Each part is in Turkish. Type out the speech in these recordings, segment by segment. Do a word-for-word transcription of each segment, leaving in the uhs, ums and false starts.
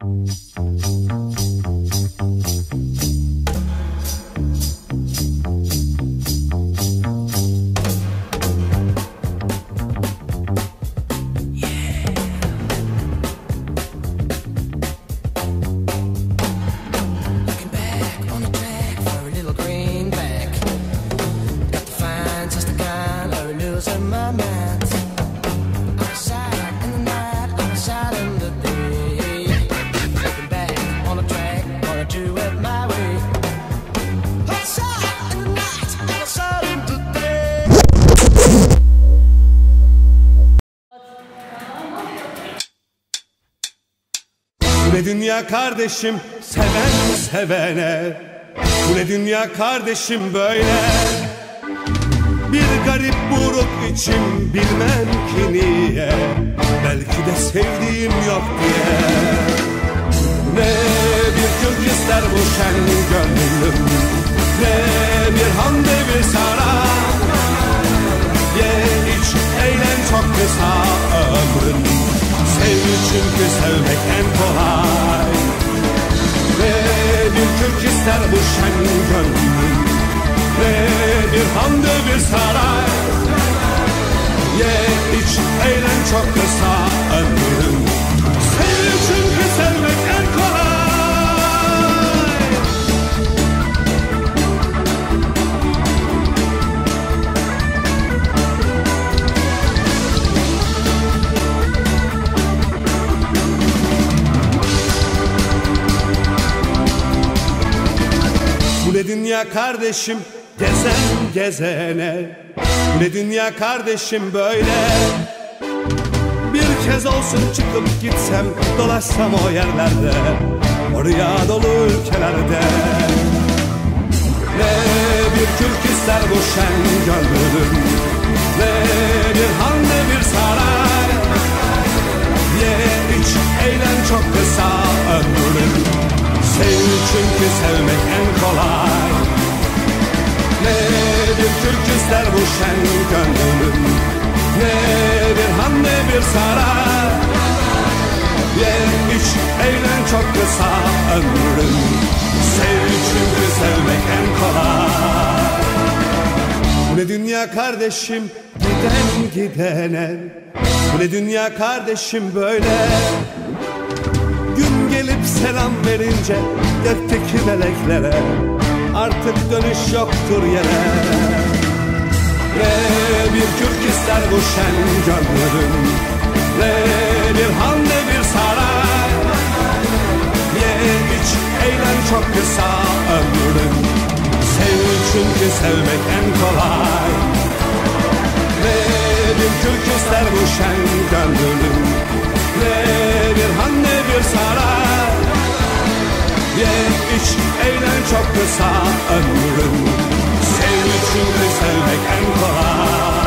Bu ne dünya kardeşim, seven sevene. Bu ne dünya kardeşim böyle. Bir garip buruk içim, bilmem ki niye. Belki de sevdiğim yok diye. Ne bir kürk ister bu şen gönlüm, ne bir hande bir saran. Ye iç eğlen, çok kısa ömrün. Sev çünkü sevmek en kolay. Ne bir kürk ister bu şen gönlüm, ne bir hamde bir saray. Ye iç eğlen, çok kısa ömrüm. Sev çünkü sevmek en kolay. Bu ne dünya kardeşim, gezen gezene. Bu ne dünya kardeşim böyle. Bir kez olsun çıkıp gitsem, dolaşsam o yerlerde, oraya dolu ülkelerde. Ne bir kürk ister bu şen gönlüm, ne bir han ne bir saray. Ye iç eğlen, çok kısa ömrüm. Sev çünkü sevmek en kolay. Ne bir kürk ister bu şen gönlüm, ne bir han ne bir saray. Ye iç eğlen, çok kısa ömrüm. Sev çünkü sevmek en kolay. Bu ne dünya kardeşim, giden gidene. Bu ne dünya kardeşim böyle. Gün gelip selam verince gökteki meleklere, artık dönüş yoktur yere. Ne bir kürk ister bu şen gönlüm, ne bir han ne bir saray. Ye iç eğlen, çok kısa ömrüm. Sev çünkü sevmek en kolay. Ne bir kürk ister bu şen gönlüm, ne bir han ne bir saray. Ye iç eğlen, çok kısa ömrüm. Sev çünkü sevmek en kolay.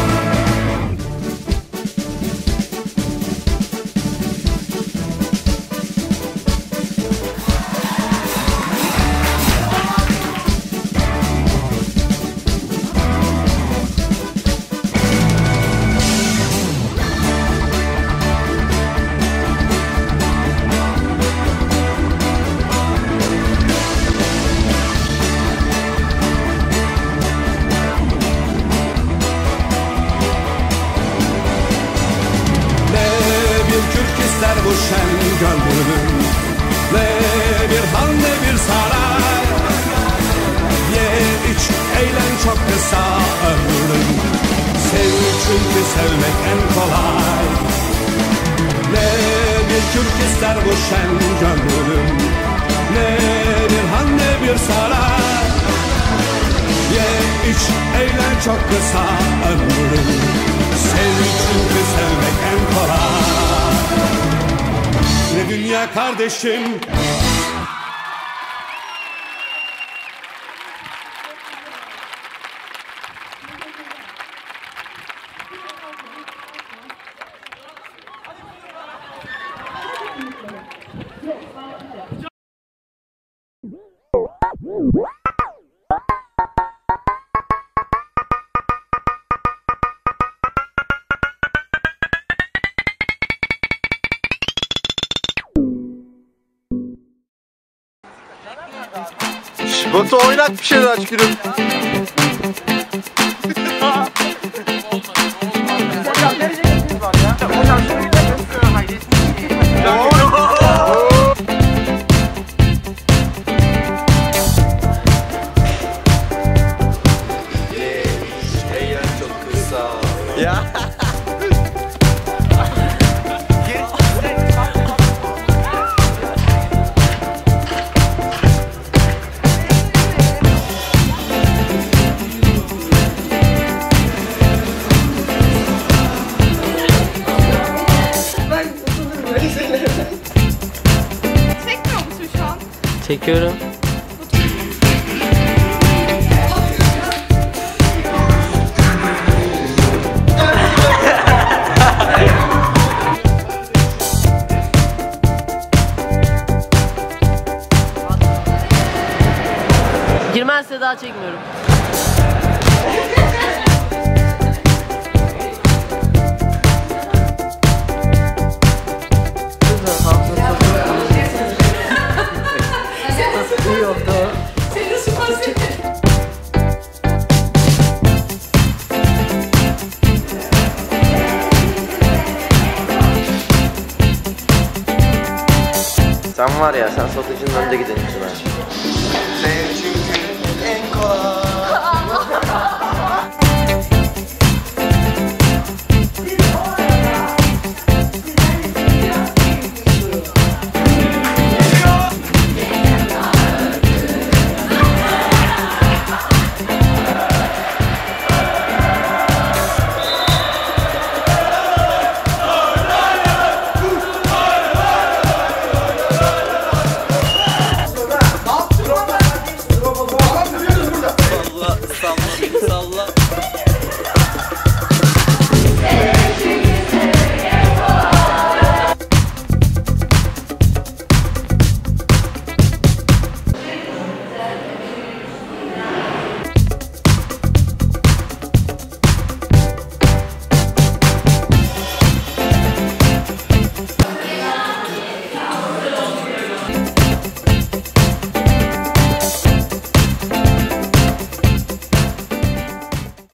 Bu şen gönlüm, ne bir han ne bir saray. Ye iç eğlen, çok kısa ömrüm. Sev çünkü sevmek en kolay. Ne bir kürk ister bu şen gönlüm, ne bir han ne bir saray. Ye iç eğlen, çok kısa ömrüm. Sev çünkü sevmek en kolay. Ne dünya kardeşim, Batu oynat bir şeyler aç gülüm. Ya. Çekmiyor musun şu an? Çekiyorum. Girmezse daha çekmiyorum. Sen var ya, sen satıcının önünde gidiyorsun ha.